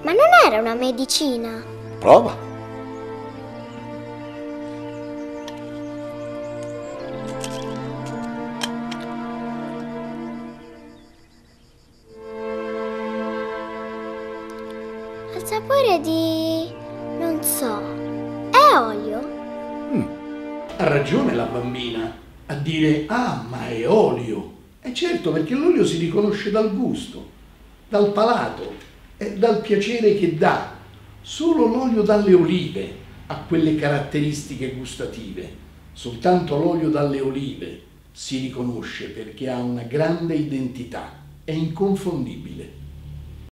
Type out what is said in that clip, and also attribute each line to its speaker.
Speaker 1: Ma non era una medicina?
Speaker 2: Prova.
Speaker 1: Ha il sapore di... non so. È olio?
Speaker 3: Ha ragione la bambina a dire ah, ma è olio. E certo, perché l'olio si riconosce dal gusto, dal palato e dal piacere che dà. Solo l'olio dalle olive ha quelle caratteristiche gustative. Soltanto l'olio dalle olive si riconosce perché ha una grande identità, è inconfondibile.